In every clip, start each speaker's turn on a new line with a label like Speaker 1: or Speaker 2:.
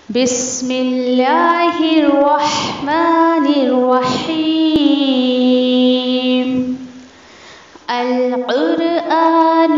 Speaker 1: بسم اللہ الرحمن الرحیم القرآن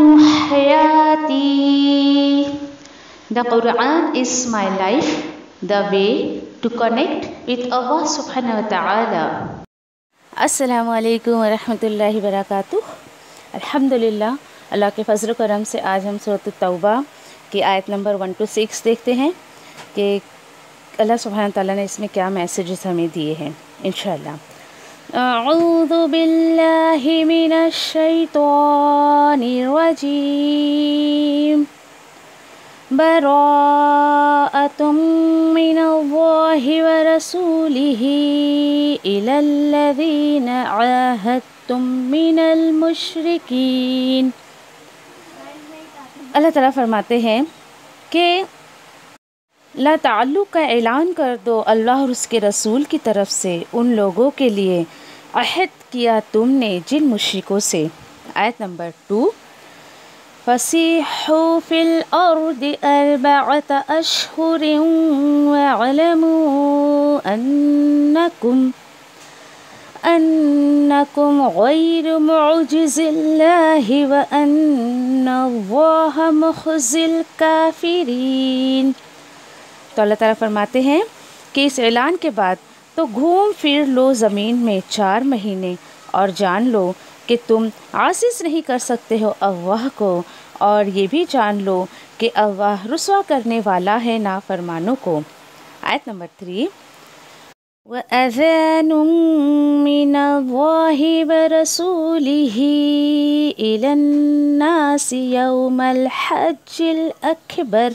Speaker 1: حیاتی. The Quran is my life, the way to connect with Allah subhanahu wa ta'ala.
Speaker 2: السلام علیکم ورحمۃ اللہ وبرکاتہ. الحمدللہ، اللہ کے فضل و کرم سے آج ہم سورۃ التوبہ کی آیت نمبر 1 to 6 دیکھتے ہیں کہ اللہ سبحانہ تعالیٰ نے اس میں کیا میسیجز ہمیں دیے ہیں انشاءاللہ. اعوذ باللہ من الشیطان الرجیم. براءۃ من اللہ ورسولہ الی الذین عاہدتم من المشرکین. اللہ تعالیٰ فرماتے ہیں کہ لا تعلق کا اعلان کر دو اللہ اور اس کے رسول کی طرف سے ان لوگوں کے لیے عہد کیا تم نے جن مشرکوں سے. آیت نمبر 2. فَسِیحُوا فِی الْأَرْضِ أَرْبَعَةَ أَشْهُرٍ وَاعْلَمُوا أَنَّکُمْ غَیْرُ مُعْجِزِی اللَّهِ وَأَنَّ اللَّهَ مُخْزِی الْکَافِرِینَ. تو اللہ تعالیٰ فرماتے ہیں کہ اس اعلان کے بعد تو گھوم پھر لو زمین میں 4 مہینے اور جان لو کہ تم عاجز نہیں کر سکتے ہو اللہ کو، اور یہ بھی جان لو کہ اللہ رسوا کرنے والا ہے نافرمانوں کو. آیت نمبر 3. وَأَذَانٌ مِّنَ اللَّهِ وَرَسُولِهِ إِلَى النَّاسِ يَوْمَ الْحَجِّ الْأَكْبَرِ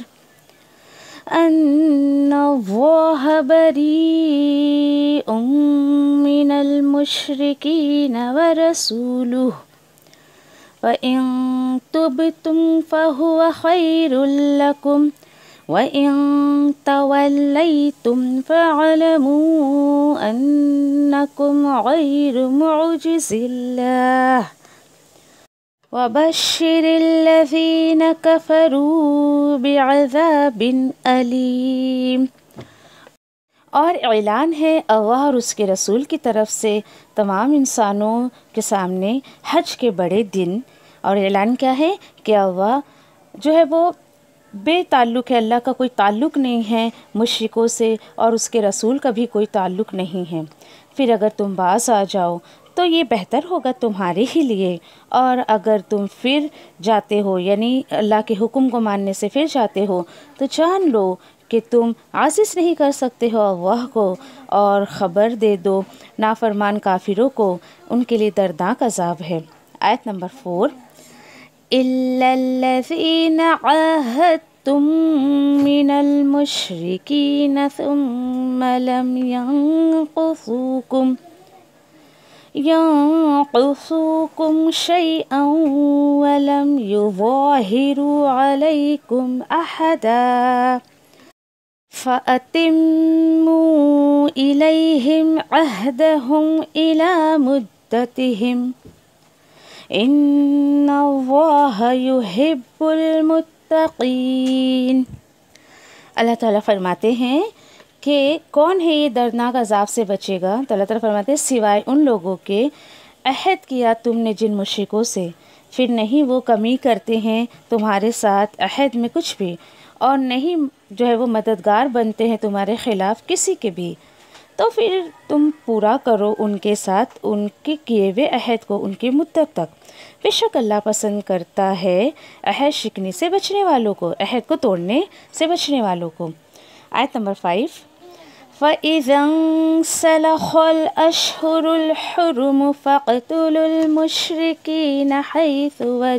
Speaker 2: أَنَّ اللَّهَ بَرِيءٌ مِّنَ الْمُشْرِكِينَ وَرَسُولُهُ فَإِن تُبْتُمْ فَهُوَ خَيْرٌ لَّكُمْ وَإِن تَوَلَّيْتُمْ فَاعْلَمُوا أَنَّكُمْ غَيْرُ مُعْجِزِي اللَّهِ وَبَشِّرِ الَّذِينَ كَفَرُوا بِعَذَابٍ أَلِيمٍ. اور اعلان ہے اللہ اور اس کے رسول کی طرف سے تمام انسانوں کے سامنے حج کے بڑے دن. اور اعلان کیا ہے کہ اللہ جو ہے وہ بے تعلق ہے، اللہ کا کوئی تعلق نہیں ہے مشرکوں سے، اور اس کے رسول کا بھی کوئی تعلق نہیں ہے. پھر اگر تم باز آ جاؤ تو یہ بہتر ہوگا تمہارے ہی لیے، اور اگر تم پھر جاتے ہو یعنی اللہ کے حکم کو ماننے سے پھر جاتے ہو تو جان لو کہ تم عاجز نہیں کر سکتے ہو اللہ کو، اور خبر دے دو نافرمان کافروں کو ان کے لیے دردناک عذاب ہے. آیت نمبر 4. إِلَّا الَّذِينَ عَاهَدتُّم مِّنَ الْمُشْرِكِينَ ثُمَّ لَمْ ينقصوكم شيئا ولم يظاهروا عليكم أحدا فأتموا إليهم عهدهم إلى مدتهم إن الله يحب المتقين. اللہ تعالیٰ فرماتے ہیں کہ کون ہے یہ دردناک عذاب سے بچے گا. تو اللہ تعالیٰ فرماتے ہیں سوائے ان لوگوں کے عہد کیا تم نے جن مشرکوں سے، پھر نہیں وہ کمی کرتے ہیں تمہارے ساتھ عہد میں کچھ بھی، اور نہیں جو ہے وہ مددگار بنتے ہیں تمہارے خلاف کسی کے بھی. تو پھر تم پورا کرو ان کے ساتھ ان کے کیے ہوئے عہد کو ان کی مدت تک. بے شک اللہ پسند کرتا ہے عہد شکنی سے بچنے والوں کو، عہد کو توڑنے سے بچنے والوں کو. آیت نمبر 5. فَإِذَا انسَلَخَ الْأَشْهُرُ الْحُرُمُ فَاقْتُلُوا الْمُشْرِكِينَ حَيْثُ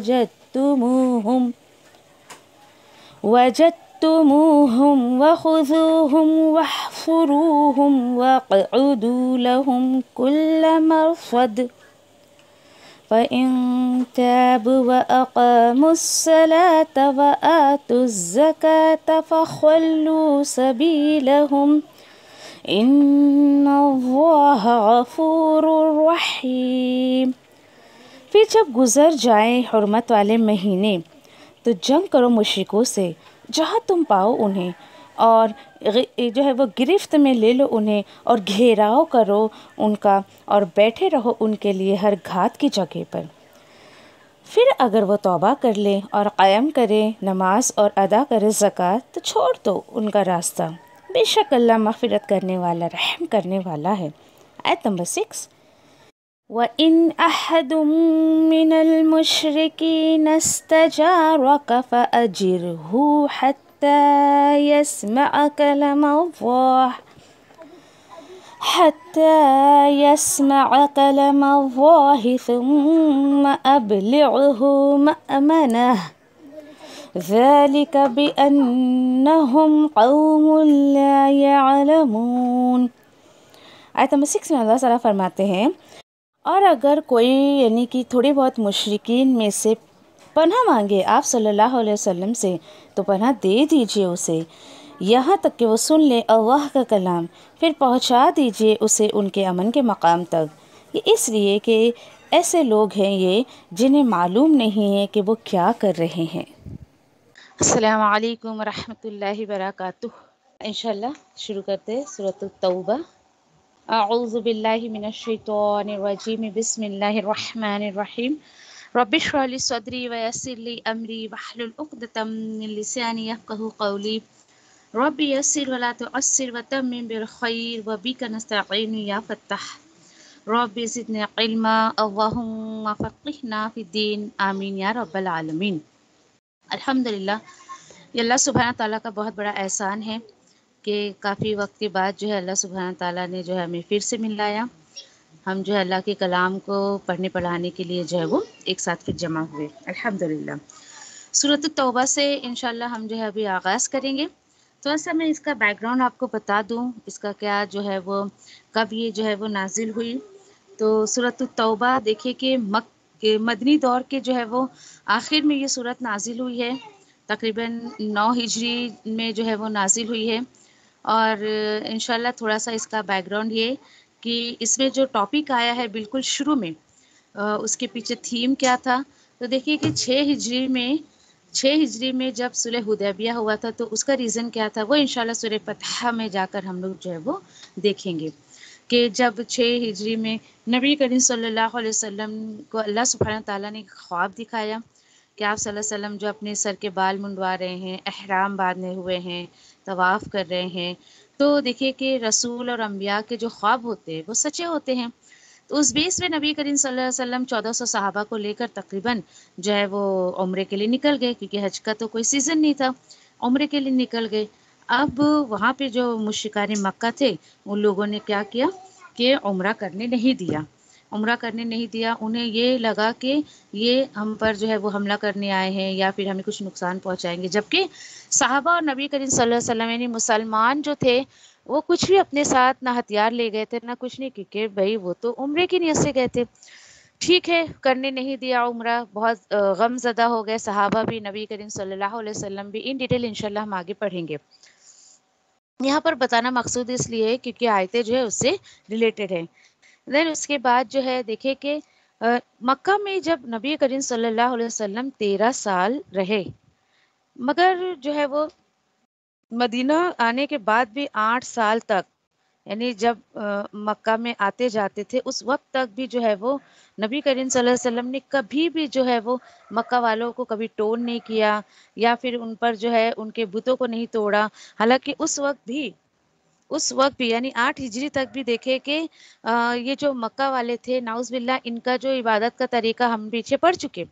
Speaker 2: وَجَدتُّمُوهُمْ وَخُذُوهُمْ وَاحْصُرُوهُمْ وَاقْعُدُوا لَهُمْ كُلَّ مَرْصَدٍ فَإِن تَابُوا وَأَقَامُوا الصَّلَاةَ وَآتُوا الزَّكَاةَ فَخَلُّوا سَبِيلَهُمْ إِنَّ اللَّهَ غَفُورٌ رَحِيمٌ. پھر جب گزر جائیں حرمت والے مہینے تو جنگ کرو مشرکوں سے جہاں تم پاؤ انہیں، اور جو ہے وہ گرفت میں لے لو انہیں اور گھیراؤ کرو ان کا اور بیٹھے رہو ان کے لیے ہر گھات کی جگہ پر۔ پھر اگر وہ توبہ کر لے اور قائم کرے نماز اور ادا کرے زکوٰۃ تو چھوڑ دو ان کا راستہ، بے شک اللہ مغفرت کرنے والا رحم کرنے والا ہے۔ آیت نمبر 6، وَإِنْ أَحَدٌ مِّنَ الْمُشْرِكِينَ اسْتَجَارَكَ فَأَجِرْهُ حَتَّى يَسْمَعَ كلام الله ثم أبلغه مأمنه ذلك بأنهم قوم لا يعلمون۔ آیت نمبر 6 میں اللہ تعالیٰ فرماتے ہیں، اور اگر کوئی یعنی کہ تھوڑے بہت مشرکین میں سے پناہ مانگے آپ صلی اللہ علیہ وسلم سے تو پناہ دے دیجئے اسے یہاں تک کہ وہ سن لے اللہ کا کلام، پھر پہنچا دیجئے اسے ان کے امن کے مقام تک۔ یہ اس لیے کہ ایسے لوگ ہیں یہ جنہیں معلوم نہیں ہے کہ وہ کیا کر رہے ہیں۔
Speaker 1: السلام علیکم ورحمۃ اللہ وبرکاتہ۔ انشاءاللہ شروع کرتے ہیں سورۃ التوبہ۔ اعوذ باللہ من الشیطان الرجیم، بسم اللہ الرحمن الرحیم۔ رب اشرح لی صدری ویسر لی امری واحلل عقدۃ من لسانی یفقہوا قولی۔ رب یسر ولا تعسر وتمم بالخیر وبک نستعین یا فتاح۔ رب زدنا علما اللہم فقہنا فی الدین، آمین یا رب العالمین۔ الحمدللہ، یہ اللہ سبحانہ تعالیٰ کا بہت بڑا احسان ہے کہ کافی وقت کے بعد جو ہے اللہ سبحانہ تعالیٰ نے جو ہے ہمیں پھر سے ملایا۔ ہم جو ہے اللہ کے کلام کو پڑھنے پڑھانے کے لیے جو ہے وہ ایک ساتھ پھر جمع ہوئے، الحمدللہ۔ سورۃ التوبہ سے انشاءاللہ ہم جو ہے ابھی آغاز کریں گے۔ تو ایسا میں اس کا بیک گراؤنڈ آپ کو بتا دوں، اس کا کیا جو ہے وہ کب یہ جو ہے وہ نازل ہوئی۔ تو سورۃ التوبہ دیکھیے کہ مدنی دور کے جو ہے وہ آخر میں یہ سورت نازل ہوئی ہے، تقریباً 9 ہجری میں جو ہے وہ نازل ہوئی ہے۔ اور انشاءاللہ تھوڑا سا اس کا بیک گراؤنڈ یہ کہ اس میں جو ٹاپک آیا ہے بالکل شروع میں، اس کے پیچھے تھیم کیا تھا۔ تو دیکھیے کہ 6 ہجری میں جب صلح حدیبیہ ہوا تھا تو اس کا ریزن کیا تھا، وہ انشاءاللہ سورہ فتح میں جا کر ہم لوگ جو ہے وہ دیکھیں گے کہ جب 6 ہجری میں نبی کریم صلی اللہ علیہ وسلم کو اللہ سبحانہ تعالیٰ نے ایک خواب دکھایا کہ آپ صلی اللہ علیہ وسلم جو اپنے سر کے بال منڈوا رہے ہیں، احرام باندھے ہوئے ہیں، طواف کر رہے ہیں۔ تو دیکھیے کہ رسول اور انبیاء کے جو خواب ہوتے ہیں وہ سچے ہوتے ہیں۔ تو اس بیس میں نبی کریم صلی اللہ علیہ وسلم 1400 صحابہ کو لے کر تقریباً جو ہے وہ عمرے کے لیے نکل گئے، کیونکہ حج کا تو کوئی سیزن نہیں تھا، عمرے کے لیے نکل گئے۔ اب وہاں پہ جو مشرکان مکہ تھے ان لوگوں نے کیا کیا کہ عمرہ کرنے نہیں دیا، انہیں یہ لگا کہ یہ ہم پر جو ہے وہ حملہ کرنے آئے ہیں یا پھر ہمیں کچھ نقصان پہنچائیں گے، جبکہ صحابہ اور نبی کریم صلی اللہ علیہ وسلم یعنی مسلمان جو تھے وہ کچھ بھی اپنے ساتھ نہ ہتھیار لے گئے تھے نہ کچھ نہیں، کیونکہ بھائی وہ تو عمرے کی نیت سے گئے تھے۔ ٹھیک ہے، کرنے نہیں دیا عمرہ، بہت غم زدہ ہو گئے صحابہ بھی، نبی کریم صلی اللہ علیہ وسلم بھی۔ ان ڈیٹیل انشاءاللہ ہم آگے پڑھیں گے۔ یہاں پر بتانا مقصود اس لیے کیونکہ آیتیں جو ہے اس سے ریلیٹڈ ہیں۔ دین اس کے بعد جو ہے دیکھیں کہ مکہ میں جب نبی کریم صلی اللہ علیہ وسلم 13 سال رہے، مگر جو ہے وہ مدینہ آنے کے بعد بھی 8 سال تک، یعنی جب مکہ میں آتے جاتے تھے اس وقت تک بھی جو ہے وہ نبی کریم صلی اللہ علیہ وسلم نے کبھی بھی جو ہے وہ مکہ والوں کو کبھی ٹون نہیں کیا یا پھر ان پر جو ہے ان کے بتوں کو نہیں توڑا۔ حالانکہ اس وقت بھی یعنی 8 ہجری تک بھی دیکھے کہ یہ جو مکہ والے تھے نعوذ باللہ ان کا جو عبادت کا طریقہ ہم پیچھے پڑھ چکے،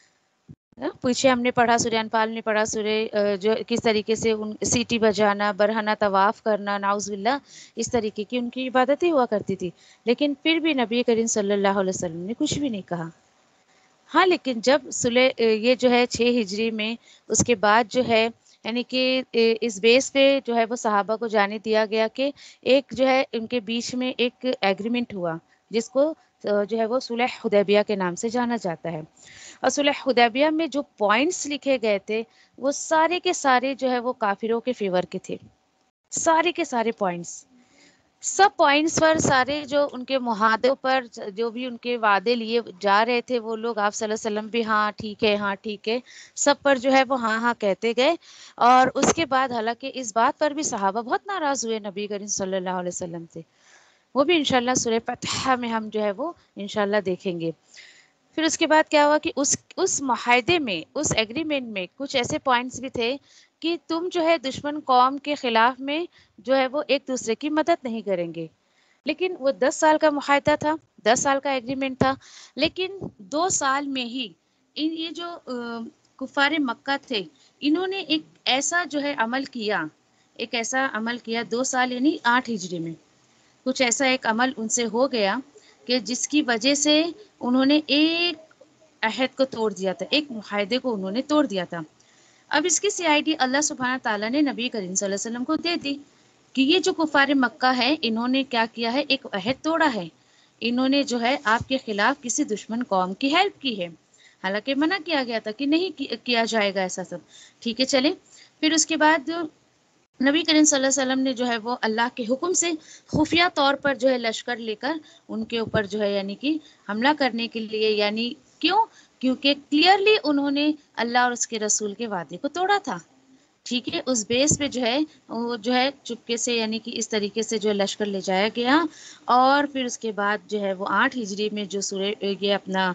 Speaker 1: پیچھے ہم نے پڑھا سورہ انفال میں پڑھا سورہ جو کس طریقے سے ان سیٹی بجانا، برہنہ طواف کرنا، نعوذ باللہ اس طریقے کی ان کی عبادتیں ہوا کرتی تھی، لیکن پھر بھی نبی کریم صلی اللہ علیہ وسلم نے کچھ بھی نہیں کہا۔ ہاں لیکن جب صلح یہ جو ہے 6 ہجری میں اس کے بعد جو ہے یعنی کہ اس بیس پہ جو ہے وہ صحابہ کو جانے دیا گیا کہ ایک جو ہے ان کے بیچ میں ایک ایگریمنٹ ہوا جس کو جو ہے وہ صلح حدیبیہ کے نام سے جانا جاتا ہے۔ اور صلح حدیبیہ میں جو پوائنٹس لکھے گئے تھے وہ سارے کے سارے جو ہے وہ کافروں کے فیور کے تھے، سارے کے سارے پوائنٹس۔ सब पॉइंट्स पर सारे जो उनके मुहादों पर जो भी उनके वादे लिए जा रहे थे वो लोग, आप सल्लल्लाहु अलैहि वसल्लम भी हाँ ठीक है, हाँ ठीक है, सब पर जो है वो हाँ हाँ कहते गए। और उसके बाद हालांकि इस बात पर भी सहाबा बहुत नाराज हुए नबी करीम सल्लल्लाहु अलैहि वसल्लम से। वो भी इंशाल्लाह सूरह फतह में हम जो है वो इंशाल्लाह देखेंगे। फिर उसके बाद क्या हुआ कि उस माहदे में, उस एग्रीमेंट में कुछ ऐसे पॉइंट्स भी थे कि तुम जो है दुश्मन कौम के खिलाफ में जो है वो एक दूसरे की मदद नहीं करेंगे। लेकिन वो 10 साल का मुआहदा था, 10 साल का एग्रीमेंट था। लेकिन 2 साल में ही ये जो कुफार मक्का थे, इन्होंने एक ऐसा जो है अमल किया, एक ऐसा अमल किया 2 साल यानी 8 हिजरी में कुछ ऐसा एक अमल उनसे हो गया कि जिसकी वजह से उन्होंने एक अहद को तोड़ दिया था, एक मुआहदे को उन्होंने तोड़ दिया था। अब इसकी सीआईडी अल्लाह सुब्हाना ताला ने नबी करीम सल्लल्लाहु अलैहि वसल्लम को दे दी कि ये जो कुफार मक्का है, इन्होंने क्या किया है, एक अहद तोड़ा है। इन्होंने जो है आपके खिलाफ किसी दुश्मन कौम की हेल्प की है। हालांकि मना किया गया था कि नहीं किया जाएगा ऐसा सब। ठीक है, चले। फिर उसके बाद नबी करीम सल्लल्लाहु अलैहि वसल्लम ने जो है वो अल्लाह के हुक्म से खुफिया तौर पर जो है लश्कर लेकर उनके ऊपर जो है यानी कि हमला करने के लिए, यानी क्यों, क्योंकि क्लियरली उन्होंने अल्लाह और उसके रसूल के वादे को तोड़ा था। ठीक है, उस बेस पे जो है वो जो है चुपके से यानी कि इस तरीके से जो है लश्कर ले जाया गया। और फिर उसके बाद जो है वो 8 हिजरी में जो ये अपना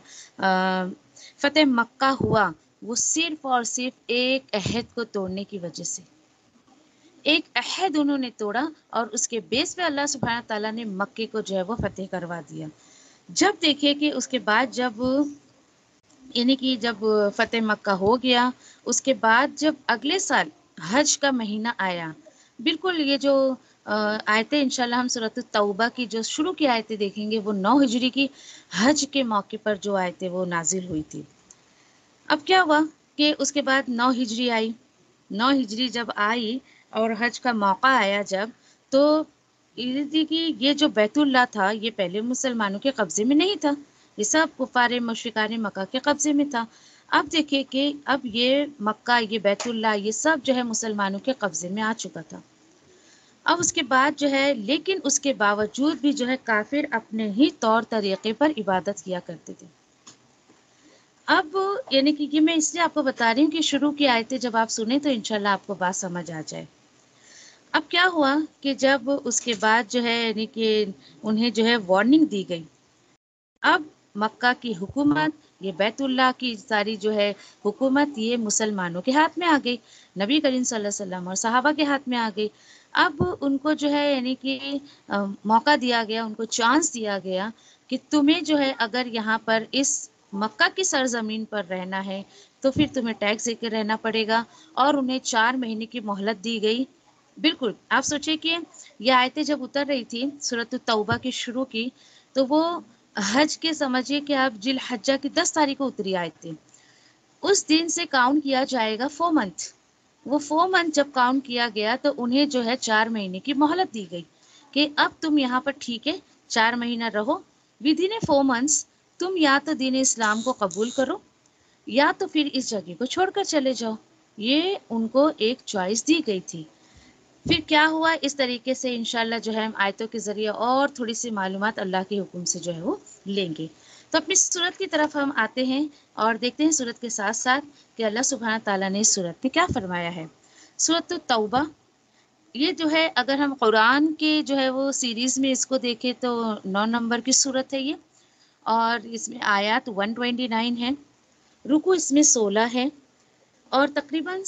Speaker 1: फतेह मक्का हुआ, वो सिर्फ और सिर्फ एक अहद को तोड़ने की वजह से, एक अहद उन्होंने तोड़ा और उसके बेस पे अल्लाह सुब्हाना ताला ने मक्के को जो है वो फतेह करवा दिया। जब देखिए कि उसके बाद जब यानी कि जब फतेह मक्का हो गया, उसके बाद जब अगले साल हज का महीना आया, बिल्कुल ये जो आयतें इंशाल्लाह हम सूरत तौबा की जो शुरू की आयतें देखेंगे, वो 9 हिजरी की हज के मौके पर जो आयतें वो नाजिल हुई थी। अब क्या हुआ कि उसके बाद 9 हिजरी आई। 9 हिजरी जब आई और हज का मौका आया जब, तो ये थी कि ये जो बैतुल्ला था, ये पहले मुसलमानों के कब्जे में नहीं था, ये सब कुफारे मुशरिकाने मक्का के कब्जे में था। अब देखिए कि अब ये मक्का, ये बैतुल्ला, ये सब जो है मुसलमानों के कब्जे में आ चुका था। अब उसके बाद जो है, लेकिन उसके बावजूद भी जो है काफिर अपने ही तौर तरीके पर इबादत किया करते थे। अब यानी कि ये मैं इसलिए आपको बता रही हूँ कि शुरू की आयतें जब आप सुने तो इंशाल्लाह आपको बात समझ आ जाए। अब क्या हुआ कि जब उसके बाद जो है यानी कि उन्हें जो है वार्निंग दी गई। अब मक्का की हुकूमत, ये बैतुल्ला की सारी जो है हुकूमत, ये मुसलमानों के हाथ में आ गई, नबी करीम सल्लल्लाहु अलैहि वसल्लम और सहाबा के हाथ में आ गई। अब उनको जो है यानी कि मौका दिया गया, उनको चांस दिया गया कि तुम्हें जो है अगर यहाँ पर इस मक्का की सरजमीन पर रहना है तो फिर तुम्हें टैक्स देकर रहना पड़ेगा। और उन्हें 4 महीने की मोहलत दी गई। बिल्कुल, आप सोचिए कि ये आयतें जब उतर रही थी सूरत तौबा की शुरू की, तो वो हज के समझिए कि आप जिल हज्जा की 10 तारीख को उतरी आयतें। उस दिन से काउंट किया जाएगा 4 मंथ। वो 4 मंथ जब काउंट किया गया तो उन्हें जो है 4 महीने की मोहलत दी गई कि अब तुम यहाँ पर ठीक है 4 महीना रहो, विद इन ए 4 मंथ्स तुम या तो दीन इस्लाम को कबूल करो या तो फिर इस जगह को छोड़कर चले जाओ। ये उनको एक चॉइस दी गई थी। फिर क्या हुआ, इस तरीके से इंशाल्लाह जो है हम आयतों के ज़रिए और थोड़ी सी मालूमात अल्लाह के हुक्म से जो है वो लेंगे। तो अपनी सूरत की तरफ हम आते हैं और देखते हैं सूरत के साथ साथ कि अल्लाह सुब्हाना ताला ने इस सूरत में क्या फरमाया है। सूरत तौबा, ये जो है अगर हम कुरान के जो है वो सीरीज़ में इसको देखें तो 9 नंबर की सूरत है ये। और इसमें आयत 129 है, रुकू इसमें 16 है, और तकरीबन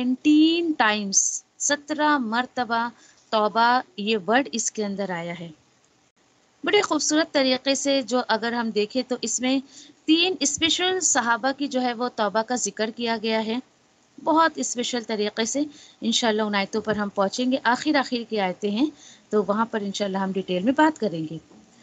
Speaker 1: 17 टाइम्स, 17 मरतबा तौबा ये वर्ड इसके अंदर आया है। बड़े खूबसूरत तरीके से जो अगर हम देखें तो इसमें 3 स्पेशल सहाबा की जो है वो तौबा का जिक्र किया गया है, बहुत स्पेशल तरीके से। इंशाल्लाह उन आयतों पर हम पहुँचेंगे, आखिर आखिर की आयतें हैं तो वहाँ पर इंशाल्लाह हम डिटेल में बात करेंगे।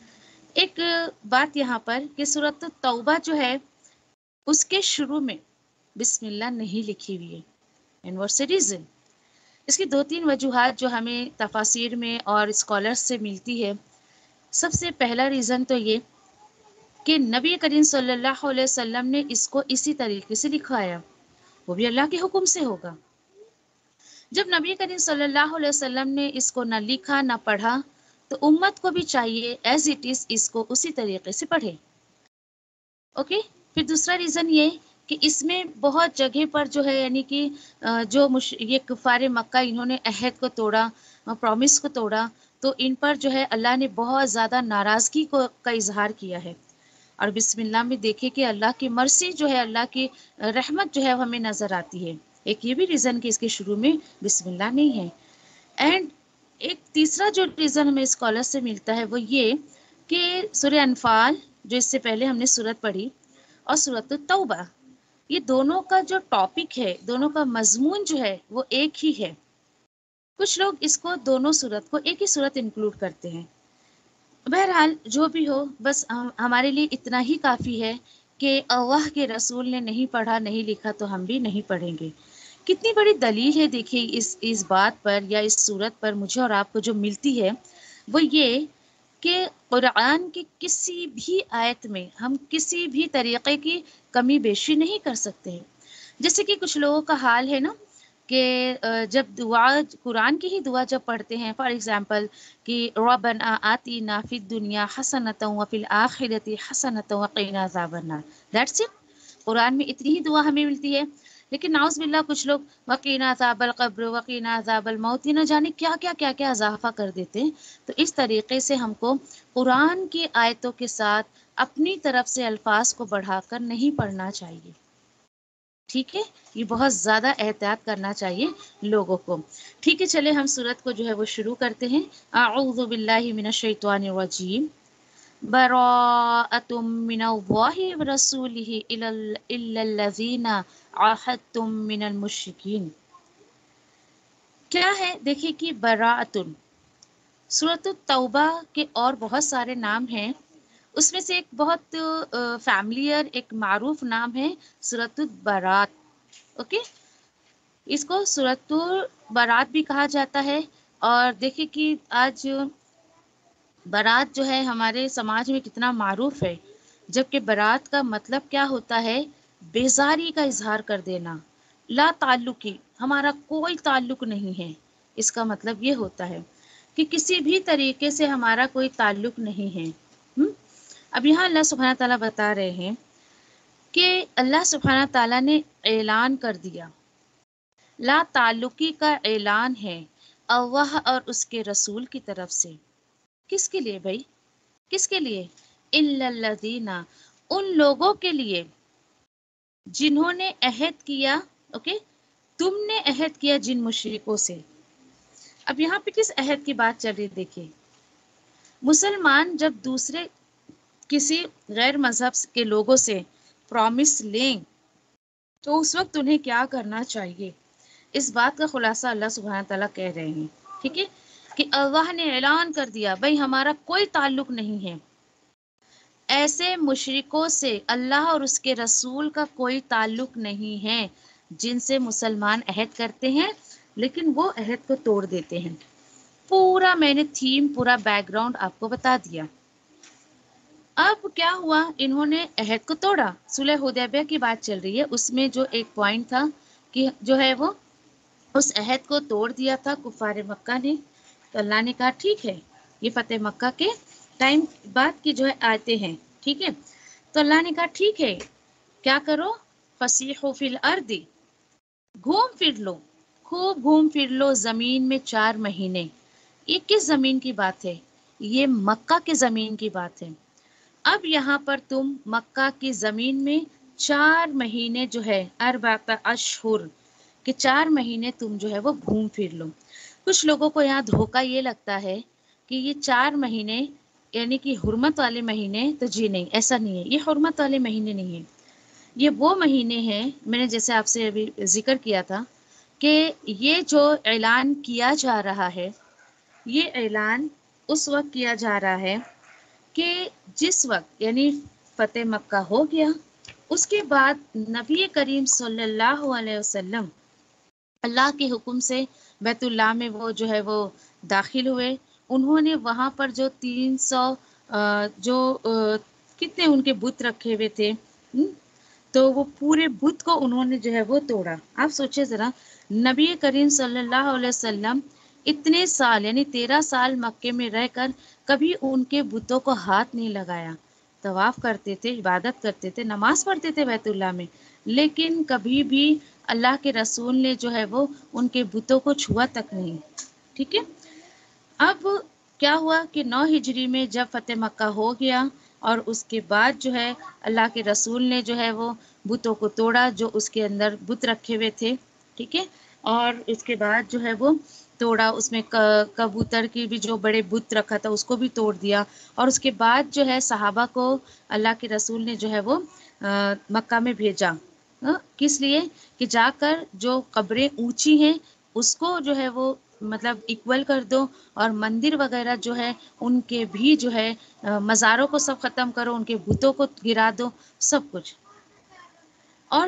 Speaker 1: एक बात यहाँ पर कि सूरत तौबा जो है उसके शुरू में बिस्मिल्लाह नहीं लिखी हुई है। And what's the reason? इसकी 2-3 वजूहात जो हमें तफासिर में और स्कॉलर्स से मिलती है। सबसे पहला रीज़न तो ये कि नबी करीम सल्लल्लाहु अलैहि वसल्लम ने इसको इसी तरीके से लिखवाया, वो भी अल्लाह के हुक्म से होगा। जब नबी करीम सल्लल्लाहु अलैहि वसल्लम ने इसको ना लिखा ना पढ़ा تو امت کو بھی چاہیے ایز اٹ از اس کو اسی طریقے سے پڑھے. اوکے. پھر دوسرا ریزن یہ کہ اس میں بہت جگہ پر جو ہے یعنی کہ یہ کفار مکہ انہوں نے عہد کو توڑا، پرومس کو توڑا، تو ان پر جو ہے اللہ نے بہت زیادہ ناراضگی کا اظہار کیا ہے. اور بسم اللہ میں دیکھیں کہ اللہ کی مرسی جو ہے، اللہ کی رحمت جو ہے وہ ہمیں نظر آتی ہے. ایک یہ بھی ریزن کہ اس کے شروع میں بسم اللہ نہیں ہے. اینڈ ایک تیسرا جو ریزن ہمیں اسکالر سے ملتا ہے وہ یہ کہ سورہ انفال جو اس سے پہلے ہم نے سورت پڑھی اور سورۃ التوبہ، یہ دونوں کا جو ٹاپک ہے، دونوں کا مضمون جو ہے وہ ایک ہی ہے. کچھ لوگ اس کو دونوں سورت کو ایک ہی سورت انکلوڈ کرتے ہیں. بہرحال جو بھی ہو، بس ہمارے لیے اتنا ہی کافی ہے کہ اللہ کے رسول نے نہیں پڑھا نہیں لکھا تو ہم بھی نہیں پڑھیں گے. کتنی بڑی دلیل ہے دیکھیے اس بات پر یا اس صورت پر مجھے اور آپ کو جو ملتی ہے وہ یہ کہ قرآن کی کسی بھی آیت میں ہم کسی بھی طریقے کی کمی بیشی نہیں کر سکتے. جیسے کہ کچھ لوگوں کا حال ہے نا کہ جب دعا قرآن کی ہی دعا جب پڑھتے ہیں، فار ایگزامپل کہ ربنا آتینا فی الدنیا حسنۃ وفی الآخرۃ حسنۃ وقنا عذاب النار، دیٹس اٹ. قرآن میں اتنی ہی دعا ہمیں ملتی ہے. لیکن نعوذ باللہ کچھ لوگ وقینا عذاب القبر وقینا عذاب الموت نہ جانے کیا کیا کیا کیا اضافہ کر دیتے ہیں. تو اس طریقے سے ہم کو قرآن کی آیتوں کے ساتھ اپنی طرف سے الفاظ کو بڑھا کر نہیں پڑھنا چاہیے. ٹھیک ہے، یہ بہت زیادہ احتیاط کرنا چاہیے لوگوں کو. ٹھیک ہے، چلے ہم سورت کو جو ہے وہ شروع کرتے ہیں. اعوذ باللہ من الشیطان الرجیم. براءۃ من اللہ ورسولہ الا الذین عاہدتم من المشرکین. کیا ہے دیکھیے کہ براءۃ، سورۃ التوبہ کے اور بہت سارے نام ہیں، اس میں سے ایک بہت فیملیئر ایک معروف نام ہے سورۃ البراءت. اوکے، اس کو سورۃ البراءت بھی کہا جاتا ہے. اور دیکھیے کہ آج برات جو ہے ہمارے سماج میں کتنا معروف ہے، جبکہ برات کا مطلب کیا ہوتا ہے؟ بیزاری کا اظہار کر دینا، لا تعلقی، ہمارا کوئی تعلق نہیں ہے. اس کا مطلب یہ ہوتا ہے کہ کسی بھی طریقے سے ہمارا کوئی تعلق نہیں ہے. اب یہاں اللہ سبحانہ تعالیٰ بتا رہے ہیں کہ اللہ سبحانہ تعالیٰ نے اعلان کر دیا، لا تعلقی کا اعلان ہے اللہ اور اس کے رسول کی طرف سے. کس کے لیے بھائی؟ کس کے لیے؟ الا الذین، ان لوگوں کے لیے جنہوں نے عہد کیا. اوکے، تم نے عہد کیا جن مشرکوں سے. اب یہاں پہ کس عہد کی بات چل رہی دیکھیے. مسلمان جب دوسرے کسی غیر مذہب کے لوگوں سے پرومس لیں تو اس وقت انہیں کیا کرنا چاہیے، اس بات کا خلاصہ اللہ سبحانہ تعالیٰ کہہ رہے ہیں. ٹھیک ہے، کہ اللہ نے اعلان کر دیا بھائی ہمارا کوئی تعلق نہیں ہے ایسے مشرکوں سے، اللہ اور اس کے رسول کا کوئی تعلق نہیں ہے جن سے مسلمان عہد کرتے ہیں لیکن وہ عہد کو توڑ دیتے ہیں. پورا میں نے تھیم، پورا بیک گراؤنڈ آپ کو بتا دیا. اب کیا ہوا، انہوں نے عہد کو توڑا. صلح حدیبیہ کی بات چل رہی ہے، اس میں جو ایک پوائنٹ تھا کہ جو ہے وہ اس عہد کو توڑ دیا تھا کفار مکہ نے. تو اللہ نے کہا ٹھیک ہے، یہ فتح مکہ کے ٹائم بعد کی جو ہے آیتیں ہیں. ٹھیک ہے، تو اللہ نے کہا ٹھیک ہے، کیا کرو، فسیحوا فی الارض، گھوم پھر لو، خوب گھوم پھر لو زمین میں 4 مہینے. یہ کس زمین کی بات ہے؟ یہ مکہ کے زمین کی بات ہے. اب یہاں پر تم مکہ کی زمین میں 4 مہینے جو ہے 4 اشہر کہ 4 مہینے تم جو ہے وہ گھوم پھر لو. کچھ لوگوں کو یہاں دھوکہ یہ لگتا ہے کہ یہ 4 مہینے یعنی کہ حرمت والے مہینے، تو جی نہیں، ایسا نہیں ہے. یہ حرمت والے مہینے نہیں ہیں، یہ وہ مہینے ہیں میں نے جیسے آپ سے ابھی ذکر کیا تھا کہ یہ جو اعلان کیا جا رہا ہے، یہ اعلان اس وقت کیا جا رہا ہے کہ جس وقت یعنی فتح مکہ ہو گیا، اس کے بعد نبی کریم صلی اللہ علیہ وسلم اللہ کے حکم سے بیت اللہ میں وہ جو ہے وہ داخل ہوئے. انہوں نے وہاں پر جو 300 کتنے ان کے بت رکھے ہوئے تھے، تو وہ پورے بت کو انہوں نے جو ہے وہ توڑا. آپ سوچیں ذرا، نبی کریم صلی اللہ علیہ وسلم इतने साल यानी 13 साल मक्के में रहकर कभी उनके बुतों को हाथ नहीं लगाया। तवाफ करते थे, इबादत करते थे, नमाज पढ़ते थे बैतुल्लाह में, लेकिन कभी भी अल्लाह के रसूल ने जो है वो उनके बुतों को छुआ तक नहीं। ठीक है। अब क्या हुआ कि 9 हिजरी में जब फतेह मक्का हो गया और उसके बाद जो है अल्लाह के रसूल ने जो है वो बुतों को तोड़ा, जो उसके अंदर बुत रखे हुए थे। ठीक है। और इसके बाद जो है वो तोड़ा, उसमें कबूतर की भी जो बड़े बुत रखा था उसको भी तोड़ दिया। और उसके बाद जो है सहाबा को अल्लाह के रसूल ने जो है वो मक्का में भेजा। किस लिए? कि जाकर जो कब्रें ऊंची हैं उसको जो है वो मतलब इक्वल कर दो, और मंदिर वगैरह जो है उनके भी जो है मज़ारों को सब ख़त्म करो, उनके बुतों को गिरा दो, सब कुछ। और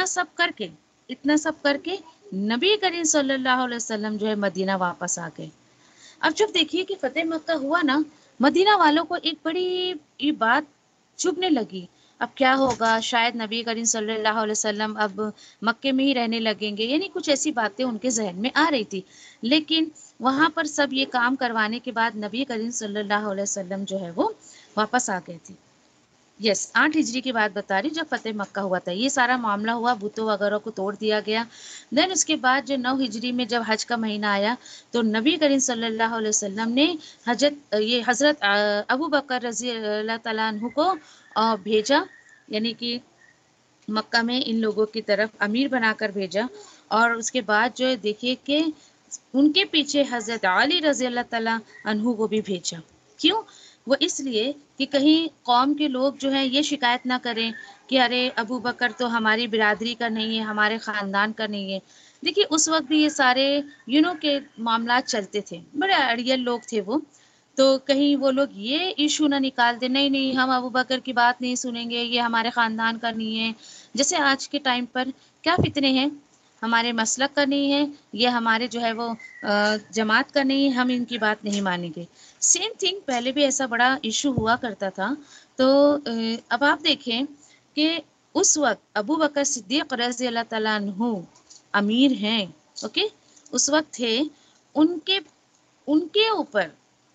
Speaker 1: इतना सब करके नबी करीम सल्लल्लाहु अलैहि वसल्लम जो है मदीना वापस आ गए। अब जब देखिए कि फतेह मक्का हुआ ना, मदीना वालों को एक बड़ी ये बात चुभने लगी। अब क्या होगा, शायद नबी करीम सल्लल्लाहु अलैहि वसल्लम अब मक्के में ही रहने लगेंगे, यानी कुछ ऐसी बातें उनके जहन में आ रही थी। लेकिन वहां पर सब ये काम करवाने के बाद नबी करीम सल्लल्लाहु अलैहि वसल्लम जो है वो वापस आ गए थे। यस, 8 हिजरी की बात बता रही जब फतेह मक्का हुआ था, ये सारा मामला हुआ, बुतों वगैरह को तोड़ दिया गया। देन उसके बाद जो 9 हिजरी में जब हज का महीना आया तो नबी करीम सल्लल्लाहु अलैहि वसल्लम ने हजरत अबू बकर रजी अल्लाह तआला अन्हु को भेजा, यानी कि मक्का में इन लोगों की तरफ अमीर बनाकर भेजा। और उसके बाद जो है देखिए कि उनके पीछे हजरत अली रजी अल्लाह तआला अन्हु को भी भेजा। क्यों? वो इसलिए कि कहीं कौम के लोग जो है ये शिकायत ना करें कि अरे अबू बकर तो हमारी बिरादरी का नहीं है, हमारे ख़ानदान का नहीं है। देखिए उस वक्त भी ये सारे के मामला चलते थे, बड़े अड़ियल लोग थे वो। तो कहीं वो लोग ये इशू ना निकाल दे, नहीं नहीं हम अबू बकर की बात नहीं सुनेंगे, ये हमारे ख़ानदान का नहीं है। जैसे आज के टाइम पर क्या फितने हैं, हमारे मसलक का नहीं है, ये हमारे जो है वो जमात का नहीं है, हम इनकी बात नहीं मानेंगे। सेम थिंग पहले भी ऐसा बड़ा इशू हुआ करता था। तो अब आप देखें कि उस वक्त अबू बकर सिद्दीक रज़ी अल्लाह तआला अन्हु अमीर हैं, ओके, उस वक्त थे। उनके उनके ऊपर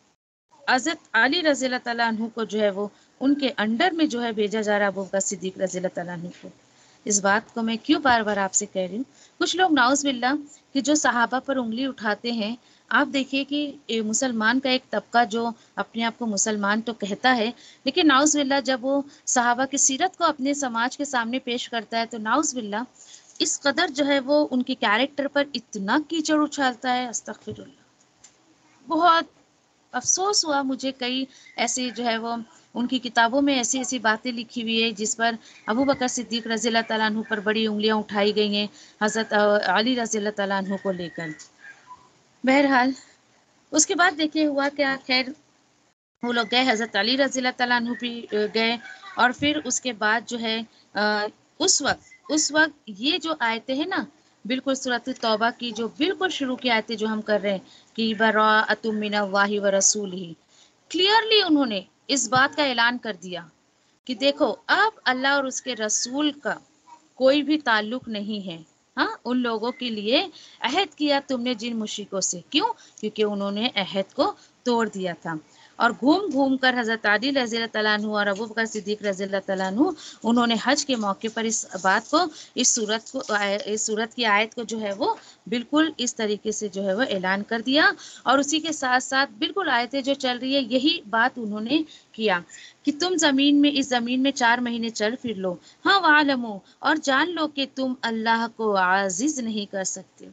Speaker 1: हज़रत अली रज़ी अल्लाह तआला अन्हु को जो है वो उनके अंडर में जो है भेजा जा रहा है अबू बकर सिद्दीक रज़ी अल्लाह तआला अन्हु को। इस बात को मैं क्यों बार बार आपसे कह रही हूँ, कुछ लोग नाउज़ बिल्ला कि जो सहाबा पर उंगली उठाते हैं। आप देखिए कि मुसलमान का एक तबका जो अपने आप को मुसलमान तो कहता है, लेकिन नाउज़ बिल्ला जब वो सहाबा की सीरत को अपने समाज के सामने पेश करता है तो नाउज़ बिल्ला इस कदर जो है वो उनके कैरेक्टर पर इतना कीचड़ उछालता है, अस्तगफिरुल्लाह। बहुत अफ़सोस हुआ मुझे, कई ऐसी जो है वो उनकी किताबों में ऐसी-ऐसी बातें लिखी हुई है जिस पर अबू बकर सिद्दीक रज़ी अल्लाह तआला अन्हु पर बड़ी उँगलियाँ उठाई गई हैं, हज़रत अली रज़ी अल्लाह तआला अन्हु को लेकर। बहरहाल उसके बाद देखिए हुआ क्या, ख़ैर वो लोग गए, हज़रत अली रज़ी अल्लाह तआला अन्हु भी गए। और फिर उसके बाद जो है उस वक़्त ये जो आयतें हैं ना, बिल्कुल सूरत तौबा की जो बिल्कुल शुरू की आयतें जो हम कर रहे हैं कि बराअतुम मिनल्लाहि व रसूलिही, क्लियरली उन्होंने इस बात का ऐलान कर दिया कि देखो अब अल्लाह और उसके रसूल का कोई भी ताल्लुक नहीं है। हाँ, उन लोगों के लिए अहद किया तुमने जिन मुशरिकों से, क्यों? क्योंकि उन्होंने अहद को तोड़ दिया था। और घूम घूम कर हज़रत अली रज़ी अल्लाह तआला अन्हु और अबू बकर सिद्दीक रज़ी अल्लाह तआला अन्हु उन्होंने हज के मौके पर इस बात को, इस सूरत की आयत को जो है वो बिल्कुल इस तरीके से जो है वो ऐलान कर दिया। और उसी के साथ साथ बिल्कुल आयतें जो चल रही है यही बात उन्होंने किया कि तुम इस ज़मीन में 4 महीने चल फिर लो। हाँ, वालमो, और जान लो कि तुम अल्लाह को आज़िज़ नहीं कर सकते,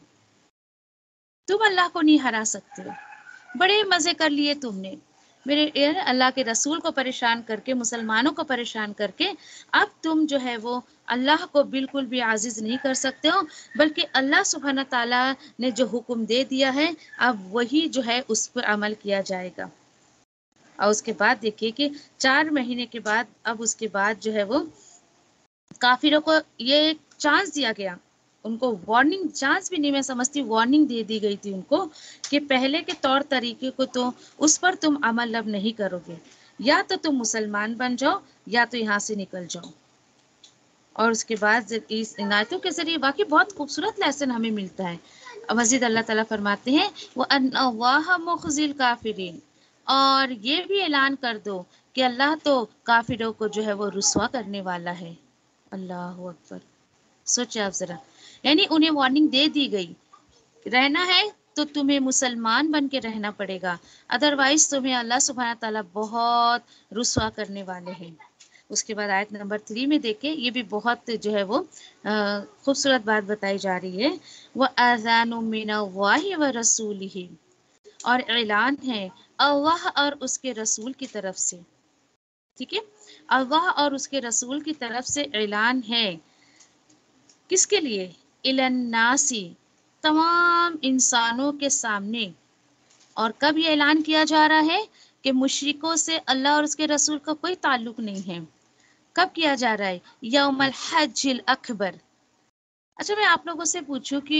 Speaker 1: तुम अल्लाह को नहीं हरा सकते हो। बड़े मज़े कर लिए तुमने, मेरे अल्लाह के रसूल को परेशान करके, मुसलमानों को परेशान करके। अब तुम जो है वो अल्लाह को बिल्कुल भी आज़िज़ नहीं कर सकते हो, बल्कि अल्लाह सुब्हाना ताला ने जो हुक्म दे दिया है अब वही जो है उस पर अमल किया जाएगा। और उसके बाद देखिए कि 4 महीने के बाद, अब उसके बाद जो है वो काफिरों को ये एक चांस दिया गया, उनको वार्निंग, चांस भी नहीं मैं समझती, वार्निंग दे दी गई थी उनको कि पहले के तौर तरीके को तो उस पर तुम अमल अब नहीं करोगे, या तो तुम मुसलमान बन जाओ या तो यहाँ से निकल जाओ। اور اس کے بعد اس ان آیتوں کے ذریعے واقعی بہت خوبصورت لیسن ہمیں ملتا ہے. مزید اللہ تعالیٰ فرماتے ہیں وَأَنَّ اللَّهَ مُخْزِي الْكَافِرِينَ، اور یہ بھی اعلان کر دو کہ اللہ تو کافروں کو جو ہے وہ رسوا کرنے والا ہے. اللہ اکبر. سوچے آپ ذرا، یعنی انہیں وارننگ دے دی گئی، رہنا ہے تو تمہیں مسلمان بن کے رہنا پڑے گا، ادروائز تمہیں اللہ سبحانہ تعالیٰ بہت رسوا کرنے والے ہیں. اس کے بعد آیت نمبر 3 میں دیکھیں، یہ بھی بہت جو ہے وہ خوبصورت بات بتائی جا رہی ہے. وَأَذَانٌ مِّنَ اللَّهِ وَرَسُولِهِ، اور اعلان ہے اللہ اور اس کے رسول کی طرف سے. ٹھیک ہے، اللہ اور اس کے رسول کی طرف سے اعلان ہے. کس کے لیے؟ اِلَى النَّاسِ، تمام انسانوں کے سامنے. اور کب یہ اعلان کیا جا رہا ہے کہ مشرکوں سے اللہ اور اس کے رسول کا کوئی تعلق نہیں ہے. کب کیا جا رہا ہے؟ یوم الحج الاکبر. اچھا میں آپ لوگوں سے پوچھوں کہ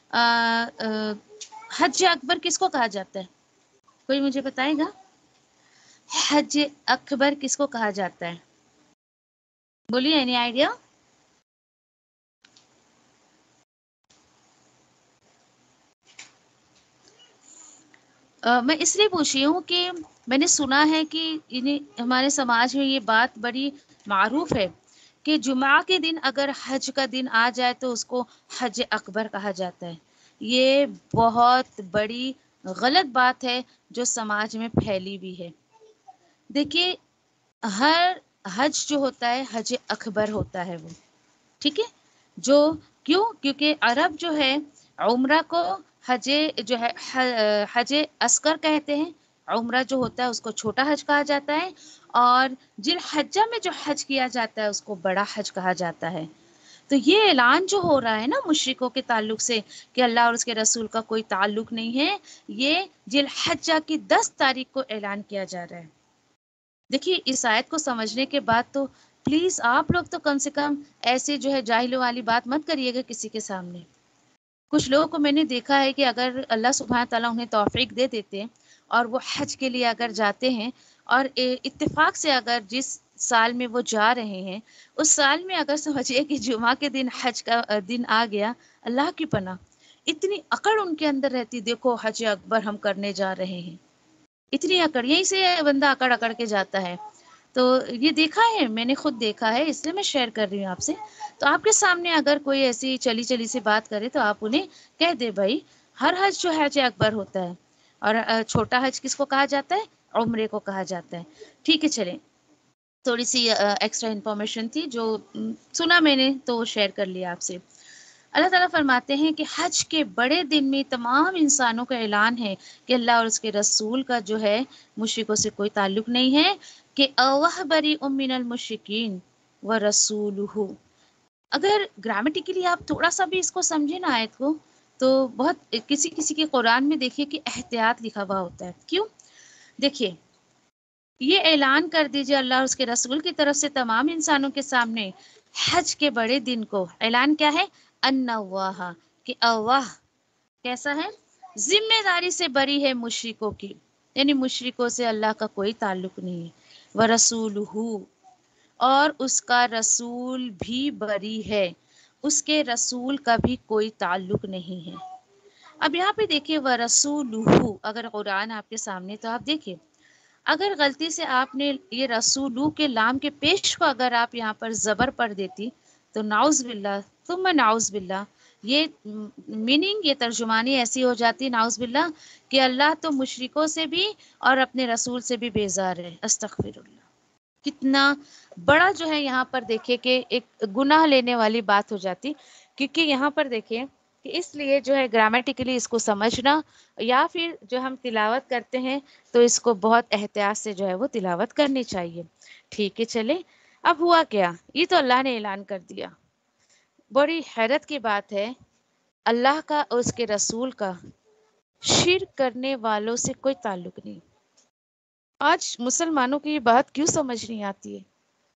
Speaker 1: حج اکبر کس کو کہا جاتا ہے؟ کوئی مجھے بتائے گا حج اکبر کس کو کہا جاتا ہے؟ بولیے، اینی آئیڈیا؟ میں اس لیے پوچھ رہی ہوں کہ میں نے سنا ہے کہ ہمارے سماج میں یہ بات بڑی معروف ہے کہ جمعہ کے دن اگر حج کا دن آ جائے تو اس کو حج اکبر کہا جاتا ہے. یہ بہت بڑی غلط بات ہے جو سماج میں پھیلی بھی ہے. دیکھیے، ہر حج جو ہوتا ہے حج اکبر ہوتا ہے وہ. ٹھیک ہے، کیونکہ عرب جو ہے عمرہ کو حج جو ہے حج اصغر کہتے ہیں. عمرہ جو ہوتا ہے اس کو چھوٹا حج کہا جاتا ہے، اور جن حجہ میں جو حج کیا جاتا ہے اس کو بڑا حج کہا جاتا ہے. تو یہ اعلان جو ہو رہا ہے نا مشرکوں کے تعلق سے کہ اللہ اور اس کے رسول کا کوئی تعلق نہیں ہے، یہ ذی الحجہ کی 10 تاریخ کو اعلان کیا جا رہا ہے. دیکھیے اس آیت کو سمجھنے کے بعد تو پلیز آپ لوگ تو کم سے کم ایسے جو ہے جاہلوں والی بات مت کریے گا کسی کے سامنے. کچھ لوگوں کو میں نے دیکھا ہے کہ اگر اللہ سبحانہ تعالیٰ انہیں توفیق دے دیتے ہیں اور وہ حج کے لیے اگر جاتے ہیں، اور اتفاق سے اگر جس سال میں وہ جا رہے ہیں اس سال میں اگر سمجھیے کہ جمعہ کے دن حج کا دن آ گیا، اللہ کی پناہ اتنی اکڑ ان کے اندر رہتی، دیکھو حج اکبر ہم کرنے جا رہے ہیں. اتنی اکڑ، یہیں سے بندہ اکڑ اکڑ کے جاتا ہے. تو یہ دیکھا ہے، میں نے خود دیکھا ہے، اس لیے میں شیئر کر رہی ہوں آپ سے. تو آپ کے سامنے اگر کوئی ایسی چلی چلی سی بات کرے تو آپ انہیں کہہ دے بھائی ہر حج جو حج اکبر ہوتا ہے، اور چھوٹا حج کس کو کہا جاتا ہے؟ عمرے کو کہا جاتا ہے. ٹھیک ہے، چلیں، تھوڑی سی ایکسٹرا انفارمیشن تھی جو سنا میں نے تو وہ شیئر کر لیا آپ سے. اللہ تعالیٰ فرماتے ہیں کہ حج کے بڑے دن میں تمام انسانوں کا اعلان ہے کہ اللہ اور اس کے رسول کا جو ہے مشرکوں سے کوئی تعلق نہیں ہے، کہ اوہ بری من المشرکین و رسولہ. اگر گرامیٹیکلی آپ تھوڑا سا بھی اس کو سمجھیں نا آیت کو، تو بہت کسی کسی کے قرآن میں دیکھیے کہ احتیاط لکھا ہوا ہوتا ہے. کیوں؟ دیکھیے، یہ اعلان کر دیجئے اللہ اور اس کے رسول کی طرف سے تمام انسانوں کے سامنے حج کے بڑے دن کو. اعلان کیا ہے؟ ان اللہ، کہ اللہ کیسا ہے؟ ذمہ داری سے بری ہے مشرکوں کی، یعنی مشرکوں سے اللہ کا کوئی تعلق نہیں ہے. ورسولہ، اور اس کا رسول بھی بری ہے، اس کے رسول کا بھی کوئی تعلق نہیں ہے. اب یہاں پہ دیکھیے ورسولہ، اگر قرآن آپ کے سامنے تو آپ دیکھیے، اگر غلطی سے آپ نے یہ رسولو کے لام کے پیش کو اگر آپ یہاں پر زبر پڑھ دیتی تو نعوذ باللہ ثم نعوذ باللہ، یہ میننگ، یہ ترجمانی ایسی ہو جاتی نعوذ باللہ کہ اللہ تو مشرکوں سے بھی اور اپنے رسول سے بھی بیزار ہے. استغفر اللہ. کتنا بڑا جو ہے یہاں پر دیکھیے کہ ایک گناہ لینے والی بات ہو جاتی. کیونکہ یہاں پر دیکھیے کہ اس لیے جو ہے گرامیٹیکلی اس کو سمجھنا، یا پھر جو ہم تلاوت کرتے ہیں تو اس کو بہت احتیاط سے جو ہے وہ تلاوت کرنی چاہیے. ٹھیک ہے، چلے. اب ہوا کیا؟ یہ تو اللہ نے اعلان کر دیا. بڑی حیرت کی بات ہے، اللہ کا اور اس کے رسول کا شرک کرنے والوں سے کوئی تعلق نہیں. آج مسلمانوں کی یہ بات کیوں سمجھ نہیں آتی ہے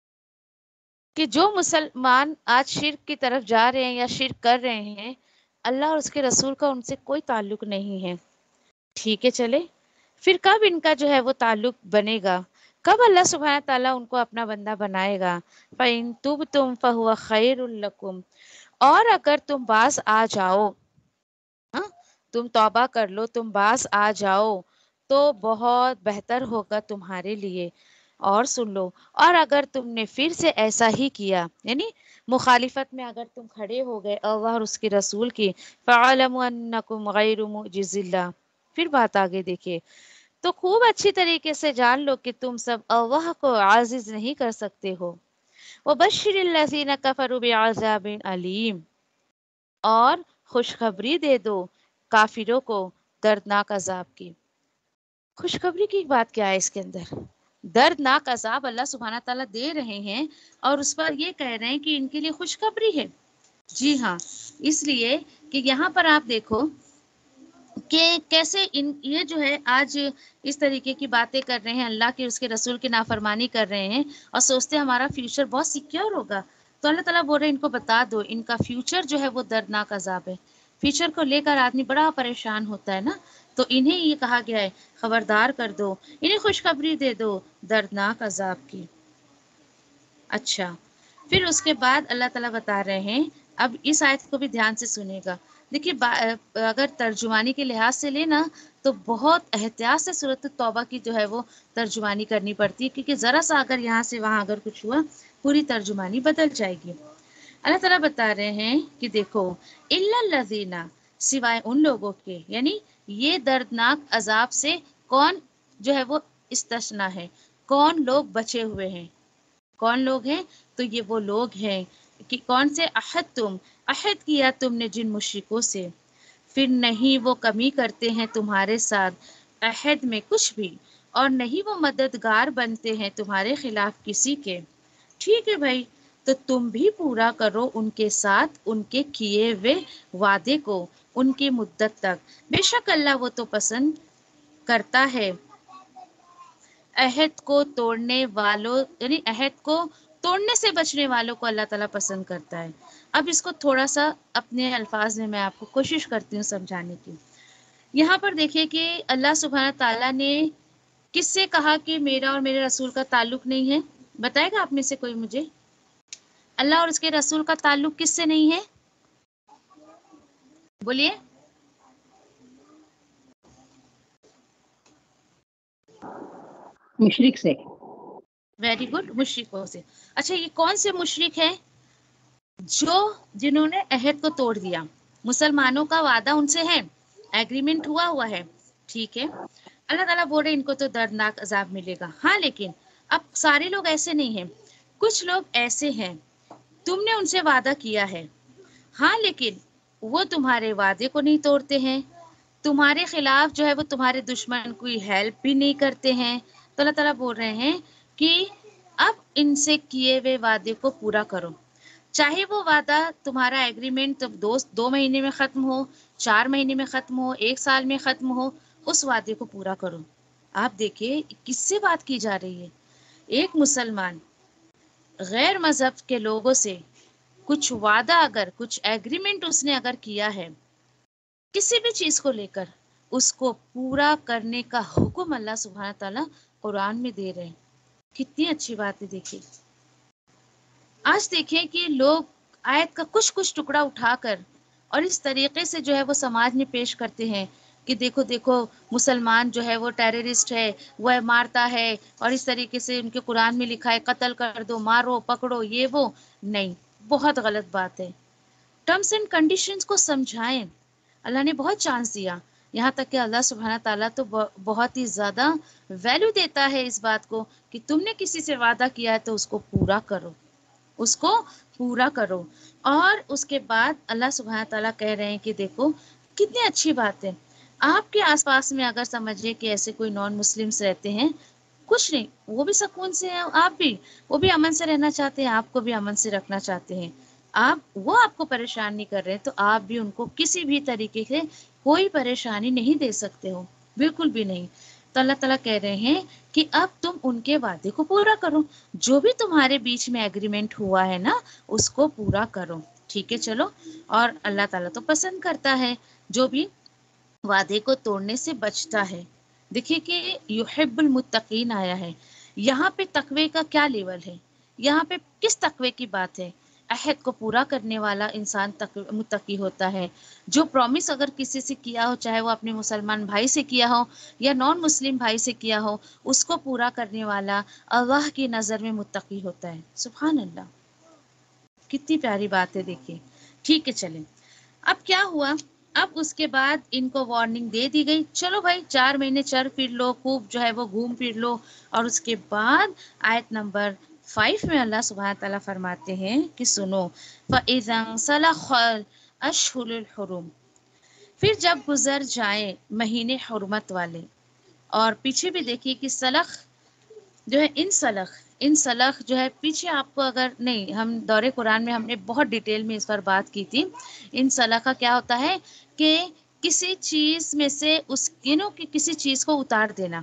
Speaker 1: کہ جو مسلمان آج شرک کی طرف جا رہے ہیں یا شرک کر رہے ہیں، اللہ اور اس کے رسول کا ان سے کوئی تعلق نہیں ہے. ٹھیک ہے، چلے. پھر کب ان کا جو ہے وہ تعلق بنے گا؟ कब अल्लाह सुब्हानहू तआला उनको अपना बंदा बनाएगा? फ़इन तुब्तुम फ़हुवा खैरुल लकुम, और अगर तुम बाज आ जाओ, हाँ, तुम तौबा कर लो, तुम बाज आ जाओ तो बहुत बेहतर होगा तुम्हारे लिए। और सुन लो, और अगर तुमने फिर से ऐसा ही किया, यानी मुखालिफत में अगर तुम खड़े हो गए अल्लाह और उसके रसूल की, फ़अलमु अन्नकुम गैरु मुअजिज़िल्लाह, फिर बात आगे देखिए, तो खूब अच्छी तरीके से जान लो कि तुम सब अल्लाह को आजिज नहीं कर सकते हो। वबश्शिरिल्लज़ीना कफ़रू बिअज़ाबिन अलीम, और खुशखबरी दे दो काफिरों को दर्दनाक अजाब की। खुशखबरी की बात क्या है इसके अंदर? दर्दनाक अजाब अल्लाह सुब्हाना ताला दे रहे हैं और उस पर ये कह रहे हैं कि इनके लिए खुशखबरी है। जी हाँ, इसलिए कि यहाँ पर आप देखो कि कैसे इन ये जो है आज इस तरीके की बातें कर रहे हैं, अल्लाह की उसके रसूल की नाफरमानी कर रहे हैं और सोचते हैं हमारा फ्यूचर बहुत सिक्योर होगा। तो अल्लाह ताला बोल रहे हैं इनको बता दो, इनका फ्यूचर जो है वो दर्दनाक अजाब है। फ्यूचर को लेकर आदमी बड़ा परेशान होता है ना, तो इन्हें ये कहा गया है खबरदार कर दो, इन्हें खुशखबरी दे दो दर्दनाक अजाब की। अच्छा, फिर उसके बाद अल्लाह ताला बता रहे हैं, अब इस आयत को भी ध्यान से सुनिएगा। देखिए अगर तर्जुमानी के लिहाज से लेना तो बहुत एहतियात से सूरत तौबा की जो है वो तर्जुमानी करनी पड़ती है, क्योंकि ज़रा सा अगर यहाँ से वहाँ अगर कुछ हुआ पूरी तर्जुमानी बदल जाएगी। अल्लाह ताला बता रहे हैं कि देखो, इल्लल लज़ीना, सिवाय उन लोगों के, यानी ये दर्दनाक अजाब से कौन जो है वो इस्तस्ना है, कौन लोग बचे हुए हैं, कौन लोग हैं? तो ये वो लोग हैं कि कौन से, अहद किया तुमने जिन मुशरिकों से, फिर नहीं वो कमी करते हैं तुम्हारे साथ अहद में कुछ भी, और नहीं वो मददगार बनते हैं तुम्हारे खिलाफ किसी के। ठीक है भाई, तो तुम भी पूरा करो उनके साथ उनके किए हुए वादे को, उनकी मुद्दत तक। बेशक अल्लाह वो तो पसंद करता है अहद को तोड़ने वालों, यानी अहद को तोड़ने से बचने वालों को अल्लाह ताला पसंद करता है। अब इसको थोड़ा सा अपने अल्फाज में मैं आपको कोशिश करती हूँ समझाने की। यहाँ पर देखिए कि अल्लाह सुब्हाना ताला ने किससे कहा कि मेरा और मेरे रसूल का ताल्लुक नहीं है? बताएगा आप में से कोई मुझे? अल्लाह और उसके रसूल का ताल्लुक किससे नहीं है? बोलिए।
Speaker 3: मुशरिक से।
Speaker 1: वेरी गुड, मुशरिकों से। अच्छा, ये कौन से मुशरिक हैं? जो जिन्होंने अहद को तोड़ दिया। मुसलमानों का वादा उनसे है, एग्रीमेंट हुआ हुआ है, ठीक है। अल्लाह ताला बोल रहे इनको तो दर्दनाक अजाब मिलेगा। हाँ, लेकिन अब सारे लोग ऐसे नहीं हैं, कुछ लोग ऐसे हैं, तुमने उनसे वादा किया है, हाँ, लेकिन वो तुम्हारे वादे को नहीं तोड़ते हैं, तुम्हारे खिलाफ जो है वो तुम्हारे दुश्मन की हेल्प भी नहीं करते हैं। तो अल्लाह ताला बोल रहे हैं कि अब इनसे किए हुए वादे को पूरा करो, चाहे वो वादा तुम्हारा एग्रीमेंट तो 2 महीने में ख़त्म हो, 4 महीने में ख़त्म हो, 1 साल में ख़त्म हो, उस वादे को पूरा करो। आप देखिए किससे बात की जा रही है? एक मुसलमान गैर मज़हब के लोगों से कुछ वादा, अगर कुछ एग्रीमेंट उसने अगर किया है किसी भी चीज़ को लेकर, उसको पूरा करने का हुक्म अल्लाह सुब्हाना ताला कुरान में दे रहे हैं। कितनी अच्छी बात है। देखिए आज देखें कि लोग आयत का कुछ कुछ टुकड़ा उठाकर और इस तरीके से जो है वो समाज में पेश करते हैं कि देखो देखो मुसलमान जो है वो टेररिस्ट है, वह मारता है, और इस तरीके से उनके कुरान में लिखा है कत्ल कर दो, मारो, पकड़ो, ये वो। नहीं, बहुत गलत बात है। टर्म्स एंड कंडीशंस को समझाएं। अल्लाह ने बहुत चांस दिया, यहाँ तक कि अल्लाह सुब्हाना ताला तो बहुत ही ज़्यादा वैल्यू देता है इस बात को कि तुमने किसी से वादा किया है तो उसको पूरा करो, उसको पूरा करो। और उसके बाद अल्लाह सुब्हाना ताला कह रहे हैं कि देखो कितनी अच्छी बात है, आपके आसपास में अगर समझिए कि ऐसे कोई नॉन मुस्लिम्स रहते हैं, कुछ नहीं, वो भी सुकून से हैं, आप भी, वो भी अमन से रहना चाहते हैं, आपको भी अमन से रखना चाहते हैं, आप, वो आपको परेशान नहीं कर रहे हैं, तो आप भी उनको किसी भी तरीके से कोई परेशानी नहीं दे सकते हो, बिल्कुल भी नहीं। तो अल्लाह ताला कह रहे हैं कि अब तुम उनके वादे को पूरा करो, जो भी तुम्हारे बीच में एग्रीमेंट हुआ है ना, उसको पूरा करो, ठीक है। चलो, और अल्लाह ताला तो पसंद करता है जो भी वादे को तोड़ने से बचता है। देखिए कि युहिब्बुल मुत्तकीन आया है, یہاں پہ تقوی کا کیا لیول ہے، یہاں پہ کس تقوی کی بات ہے؟ عہد کو پورا کرنے والا انسان متقی ہوتا ہے، جو پرومس اگر کسی سے کیا ہو، چاہے وہ اپنے مسلمان بھائی سے کیا ہو یا نان مسلم بھائی سے کیا ہو، اس کو پورا کرنے والا اللہ کی نظر میں متقی ہوتا ہے۔ سبحان اللہ، کتنی پیاری بات ہے، دیکھیے۔ ٹھیک ہے، چلیں، اب کیا ہوا؟ اب اس کے بعد ان کو وارننگ دے دی گئی، چلو بھائی 4 مہینے چر پھر لو، خوب جو ہے وہ گھوم پھر لو۔ اور اس کے بعد آیت نمبر 5 میں اللہ سبحانہ تعالیٰ فرماتے ہیں کہ سنو، فَإِذَا انسَلَخَ الْأَشْهُرُ الْحُرُمُ، پھر جب گزر جائیں مہینے حرمت والے۔ اور پیچھے بھی دیکھیے کہ سلخ جو ہے، ان سلخ جو ہے، پیچھے آپ کو اگر نہیں، ہم دورے قرآن میں ہم نے بہت ڈیٹیل میں اس پر بات کی تھی۔ ان سلخ کا کیا ہوتا ہے کہ کسی چیز میں سے اس کہ کسی چیز کو اتار دینا۔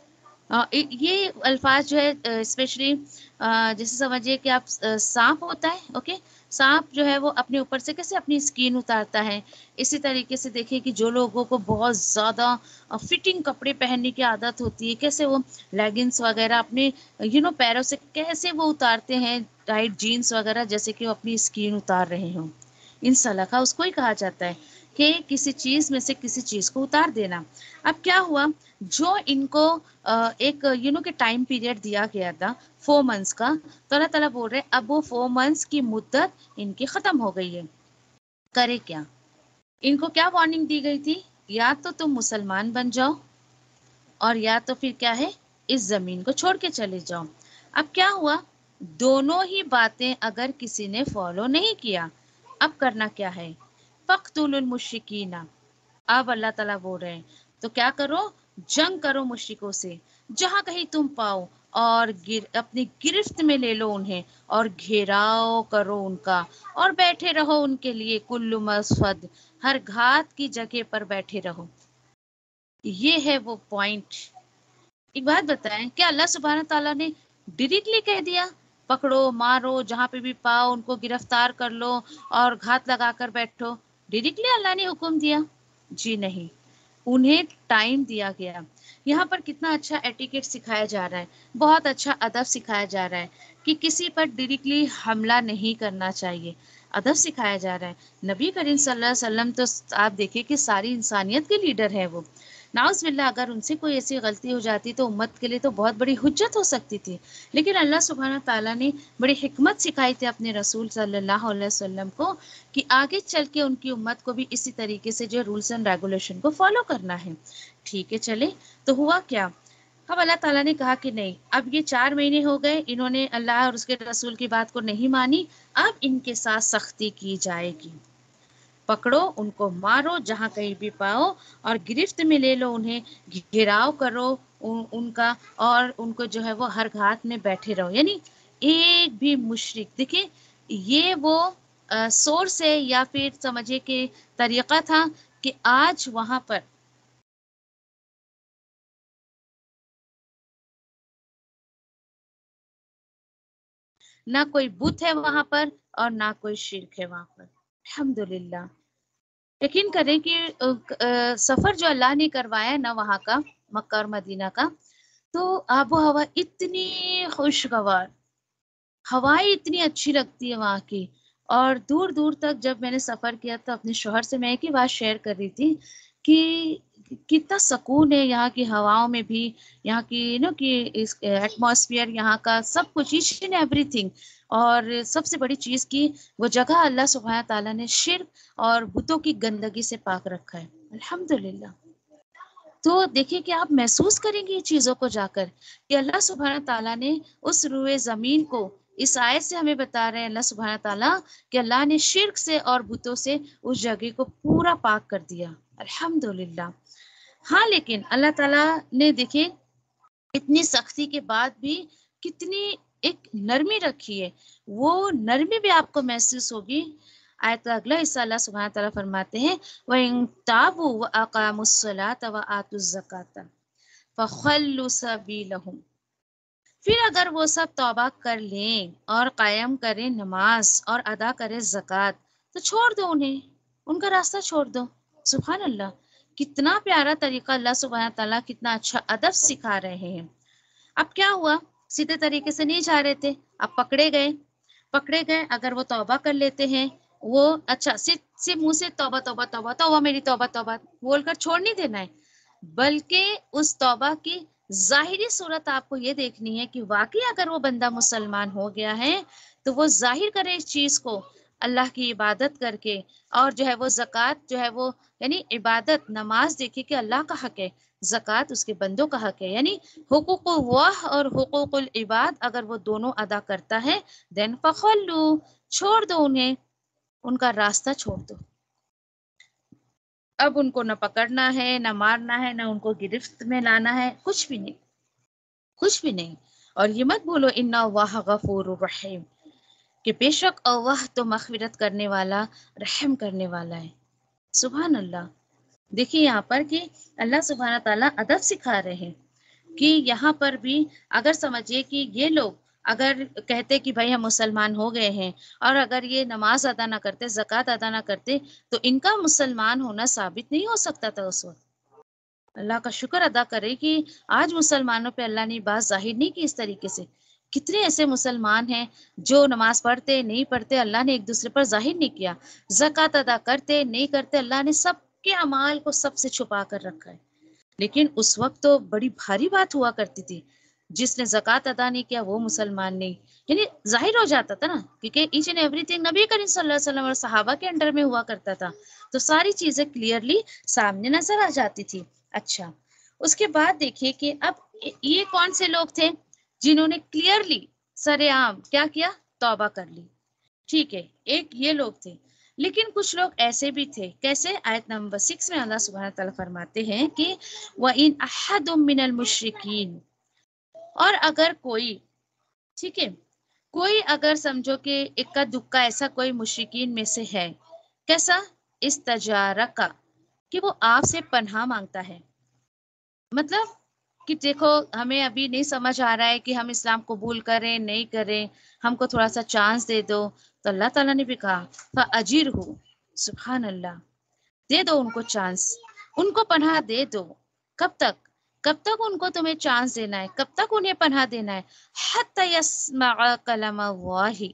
Speaker 1: یہ الفاظ جو ہے اسپیشلی جیسے سمجھیے کہ آپ سانپ ہوتا ہے، اوکے، سانپ جو ہے وہ اپنے اوپر سے کیسے اپنی اسکین اتارتا ہے، اسی طریقے سے دیکھیں کہ جو لوگوں کو بہت زیادہ فٹنگ کپڑے پہننے کی عادت ہوتی ہے، کیسے وہ لیگنس وغیرہ اپنے پیروں سے کیسے وہ اتارتے ہیں، ٹائٹ جینس وغیرہ، جیسے کہ وہ اپنی اسکین اتار رہے ہوں۔ ان سلخہ اس کو ہی کہا جاتا ہے کہ کسی چیز میں سے کسی چیز کو اتار دینا۔ اب کیا ہوا؟ جو ان کو ایک کہ ٹائم پیریڈ دیا گیا تھا 4 منتھس کا، تو اللہ تعالیٰ بول رہے اب وہ 4 منتھس کی مدت ان کی ختم ہو گئی ہے۔ کرے کیا؟ ان کو کیا وارننگ دی گئی تھی؟ یا تو تم مسلمان بن جاؤ، اور یا تو پھر کیا ہے، اس زمین کو چھوڑ کے چلے جاؤ۔ اب کیا ہوا؟ دونوں ہی باتیں اگر کسی نے فالو نہیں کیا، اب کرنا کیا ہے؟ فَاقْتُلُوا الْمُشْرِكِينَ، اب اللہ تعالیٰ بول رہے ہیں تو کیا کرو؟ جنگ کرو مشرکوں سے، جہاں کہیں تم پاؤ، اور اپنی گرفت میں لے لو انہیں، اور گھیراؤ کرو ان کا، اور بیٹھے رہو ان کے لیے کل مصفد، ہر گھات کی جگہ پر بیٹھے رہو۔ یہ ہے وہ پوائنٹ۔ ایک بات بتائیں، کیا اللہ سبحانہ تعالیٰ نے ڈائریکٹلی کہہ دیا پکڑو مارو جہاں پہ بھی پاؤ ان کو گرفتار کر لو اور گھات لگا کر بیٹھو؟ ڈائریکٹلی اللہ نے حکم دیا؟ جی نہیں، انہیں ٹائم دیا گیا۔ یہاں پر کتنا اچھا ایٹیکیٹ سکھایا جا رہا ہے، بہت اچھا ادب سکھایا جا رہا ہے کہ کسی پر ڈائریکٹلی حملہ نہیں کرنا چاہیے، ادب سکھایا جا رہا ہے۔ نبی کریم صلی اللہ علیہ وسلم تو آپ دیکھیں کہ ساری انسانیت کے لیڈر ہیں وہ، نعوذ باللہ اگر ان سے کوئی ایسی غلطی ہو جاتی تو امت کے لیے تو بہت بڑی حجت ہو سکتی تھی، لیکن اللہ سبحانہ تعالیٰ نے بڑی حکمت سکھائی تھی اپنے رسول صلی اللہ علیہ وسلم کو کہ آگے چل کے ان کی امت کو بھی اسی طریقے سے جو رولز اینڈ ریگولیشن کو فالو کرنا ہے۔ ٹھیک ہے، چلے تو ہوا کیا؟ اب اللہ تعالیٰ نے کہا کہ نہیں، اب یہ 4 مہینے ہو گئے، انہوں نے اللہ اور اس کے رسول کی بات کو نہیں مانی، اب ان کے ساتھ سختی کی جائے گی۔ پکڑو ان کو، مارو جہاں کہیں بھی پاؤ، اور گرفت میں لے لو انہیں، گھیراؤ کرو ان کا، اور ان کو جو ہے وہ ہر گھات میں بیٹھے رہو۔ یعنی ایک بھی مشرک، دیکھیں یہ وہ سورس ہے یا پھر سمجھے کہ طریقہ تھا کہ آج وہاں پر نہ کوئی بت ہے وہاں پر اور نہ کوئی شرک ہے وہاں پر، الحمدللہ۔ یقین کریں کہ سفر جو اللہ نے کروایا نا وہاں کا، مکہ اور مدینہ کا، تو آب و ہوا اتنی خوشگوار، ہوائیں اتنی اچھی لگتی ہے وہاں کی، اور دور دور تک جب میں نے سفر کیا تو اپنے شوہر سے میں ایک ہی بات شیئر کر رہی تھی کہ کتنا سکون ہے یہاں کی ہواؤں میں بھی، یہاں کی کہ اس ایٹماسفیئر، یہاں کا سب کچھ، ایچ اینڈ ایوری تھنگ۔ اور سب سے بڑی چیز کی وہ جگہ اللہ سبحانہ تعالیٰ نے شرک اور بتوں کی گندگی سے پاک رکھا ہے، الحمدللہ۔ تو دیکھیں کہ آپ محسوس کریں گے یہ چیزوں کو جا کر کہ اللہ سبحانہ تعالیٰ نے اس روئے زمین کو، اس آیت سے ہمیں بتا رہے ہیں اللہ سبحانہ تعالیٰ کہ اللہ نے شرک سے اور بتوں سے اس جگہ کو پورا پاک کر دیا، الحمدللہ۔ ہاں لیکن اللہ تعالیٰ نے دیکھیں اتنی سختی کے بعد بھی کتنی ایک نرمی رکھی ہے، وہ نرمی بھی آپ کو محسوس ہوگی۔ آیت کا اگلا حصہ اللہ سبحانہ تعالیٰ فرماتے ہیں وَإِن تَابُوا وَأَقَامُوا الصَّلَاةَ وَآتُوا الزَّكَاةَ فَخَلُّوا سَبِيلَهُمْ، پھر اگر وہ سب توبہ کر لیں اور قائم کریں نماز اور ادا کریں زکوٰۃ تو چھوڑ دو انہیں، ان کا راستہ چھوڑ دو۔ سبحان اللہ، کتنا پیارا طریقہ، اللہ سبحانہ تعالیٰ کتنا اچھا ادب سکھا رہے ہیں۔ اب کیا ہوا؟ सीधे तरीके से नहीं जा रहे थे, अब पकड़े गए। अगर वो तौबा कर लेते हैं, वो अच्छा सिर्फ मुंह से तौबा तौबा तौबा तौबा मेरी तौबा तौबा बोलकर छोड़ नहीं देना है, बल्कि उस तौबा की ज़ाहिरी सूरत आपको ये देखनी है कि वाकई अगर वो बंदा मुसलमान हो गया है तो वो ज़ाहिर करे इस चीज़ को अल्लाह की इबादत करके, और जो है वो ज़कात जो है वो यानी इबादत नमाज देखे कि अल्लाह का हक है, ज़कात उसके बंदों का हक है, यानी हुकूकुल्लाह और हुकूकुल इबाद अगर वो दोनों अदा करता है, देन फखल्लू, छोड़ दो उन्हें, उनका रास्ता छोड़ दो। अब उनको न पकड़ना है, न मारना है, न उनको गिरफ्त में लाना है, कुछ भी नहीं, कुछ भी नहीं। और ये मत बोलो इन्ना अल्लाह गफूरुर रहीम, कि बेशक अल्लाह तो मग़फ़िरत करने वाला, रहम करने वाला है। सुभान अल्लाह। देखिए यहाँ पर कि अल्लाह सुब्हानहू तआला अदब सिखा रहे हैं कि यहाँ पर भी अगर समझिए कि ये लोग अगर कहते कि भाई हम मुसलमान हो गए हैं, और अगर ये नमाज अदा ना करते, ज़कात अदा ना करते, तो इनका मुसलमान होना साबित नहीं हो सकता था उस वक़्त। अल्लाह का शुक्र अदा करें कि आज मुसलमानों पे अल्लाह ने बात ज़ाहिर नहीं की इस तरीके से। कितने ऐसे मुसलमान हैं जो नमाज़ पढ़ते, नहीं पढ़ते, अल्लाह ने एक-दूसरे पर ज़ाहिर नहीं किया। ज़कात अदा करते, नहीं करते, अल्लाह ने सबके अमाल को सबसे छुपा कर रखा है। लेकिन उस वक़्त तो बड़ी भारी बात हुआ करती थी। जिसने ज़कात अदा नहीं किया वो मुसलमान नहीं। यानी ज़ाहिर हो जाता था ना, क्योंकि ईच एंड एवरीथिंग नबी करीम सल्लल्लाहु अलैहि वसल्लम और सहाबा के अंडर में हुआ करता था। तो सारी चीज़ें क्लियरली सामने नज़र आ जाती थी। अच्छा, उसके बाद देखिए कि अब ये कौन से लोग थे जिन्होंने क्लियरली सरेआम क्या किया? तौबा कर ली। ठीक है, एक ये लोग थे। लेकिन कुछ लोग ऐसे भी थे, कैसे? आयत नंबर 6 में अल्लाह सुब्हानहू तआला फरमाते हैं कि व इन अहदुम मिनल मुशरिकीन, और अगर कोई, ठीक है, कोई अगर समझो कि इक्का दुक्का ऐसा कोई मुशरिकीन में से है, कैसा? इस्तजारका, कि वो आपसे पनाह मांगता है। मतलब कि देखो हमें अभी नहीं समझ आ रहा है कि हम इस्लाम कबूल करें नहीं करें, हमको थोड़ा सा चांस दे दो। तो अल्लाह ताला ने भी कहा फ़अजिर हो, सुभान अल्लाह, दे दो उनको चांस, उनको पनाह दे दो। कब तक? कब तक उनको तुम्हें चांस देना है? कब तक उन्हें पनाह देना है? हत्ता यस्मअ कलाम अल्लाहि,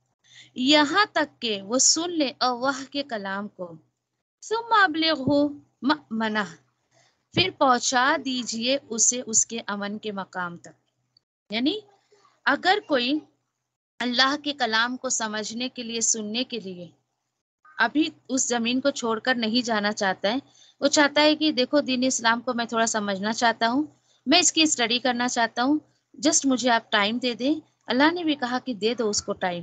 Speaker 1: यहाँ तक के वो सुन ले अल्लाह के कलाम को। सुम्मा अब्लिगहु मअमनह, फिर पहुंचा दीजिए उसे उसके अमन के मकाम तक। यानी अगर कोई अल्लाह के कलाम को समझने के लिए, सुनने के लिए अभी उस ज़मीन को छोड़कर नहीं जाना चाहता है, वो चाहता है कि देखो दीन इस्लाम को मैं थोड़ा समझना चाहता हूँ, मैं इसकी स्टडी करना चाहता हूँ, जस्ट मुझे आप टाइम दे दें। अल्लाह ने भी कहा कि दे दो उसको टाइम,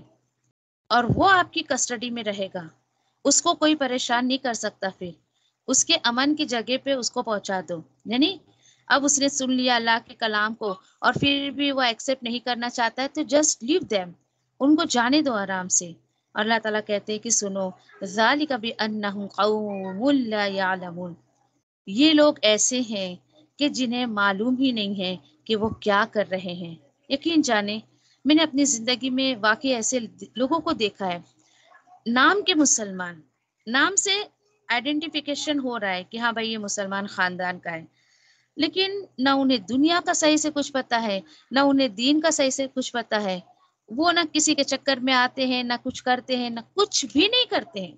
Speaker 1: और वो आपकी कस्टडी में रहेगा, उसको कोई परेशान नहीं कर सकता। फिर उसके अमन की जगह पे उसको पहुंचा दो। यानी अब उसने सुन लिया अल्लाह के कलाम को और फिर भी वो एक्सेप्ट नहीं करना चाहता है, तो जस्ट लीव देम, उनको जाने दो आराम से। और अल्लाह ताला कहते हैं कि सुनो, ज़ालिका बिअन्नहुम कौमुन ला यअलमून, ये लोग ऐसे हैं कि जिन्हें मालूम ही नहीं है कि वो क्या कर रहे हैं। यकीन जाने मैंने अपनी ज़िंदगी में वाकई ऐसे लोगों को देखा है, नाम के मुसलमान, नाम से आइडेंटिफिकेशन हो रहा है कि हाँ भाई ये मुसलमान ख़ानदान का है, लेकिन ना उन्हें दुनिया का सही से कुछ पता है, ना उन्हें दीन का सही से कुछ पता है। वो ना किसी के चक्कर में आते हैं, ना कुछ करते हैं, ना कुछ भी नहीं करते हैं।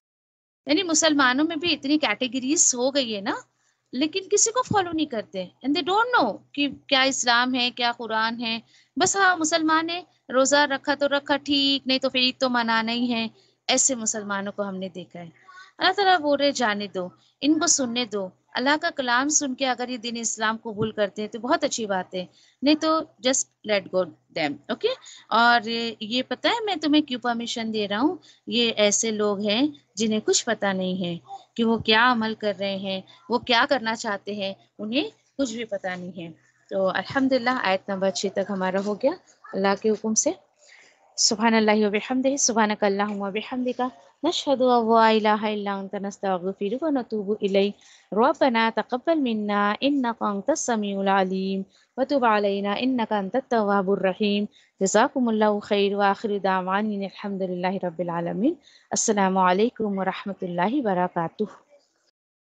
Speaker 1: यानी मुसलमानों में भी इतनी कैटेगरीज हो गई है ना, लेकिन किसी को फॉलो नहीं करते एंड दे डोंट नो कि क्या इस्लाम है, क्या कुरान है। बस हाँ मुसलमान है, रोजा रखा तो रखा ठीक, नहीं तो फिर ईद तो मनाना ही है। ऐसे मुसलमानों को हमने देखा है। अल्लाह ताला बोल रहे जाने दो, इनको सुनने दो। अल्लाह का कलाम सुन के अगर ये दीन इस्लाम कबूल करते हैं तो बहुत अच्छी बात है, नहीं तो just let go them, okay. और ये पता है मैं तुम्हें क्यों परमिशन दे रहा हूँ? ये ऐसे लोग हैं जिन्हें कुछ पता नहीं है कि वो क्या अमल कर रहे हैं, वो क्या करना चाहते हैं, उन्हें कुछ भी पता नहीं है। तो अल्हम्दुलिल्लाह आयत नंबर 6 तक हमारा हो गया अल्लाह के हुक्म से। सुब्हानल्लाहि व बिहम्दिही, सुब्हानक अल्लाहुम्मा व बिहम्दिका, नशहदु अन ला इलाहा इल्ला अंता, नस्तगफिरुका व नतूबु इलैक। रब्बना तक़ब्बल मिन्ना इन्नका अंतस समीउल अलीम व तुब अलैना इन्नका अंतत तव्वाबुर रहीम। जज़ाकुमुल्लाहु खैर व आखिरु दावाना अनिल हम्दुलिल्लाहि रब्बिल आलमीन। अस्सलामु अलैकुम व रहमतुल्लाहि व बरकातुहू।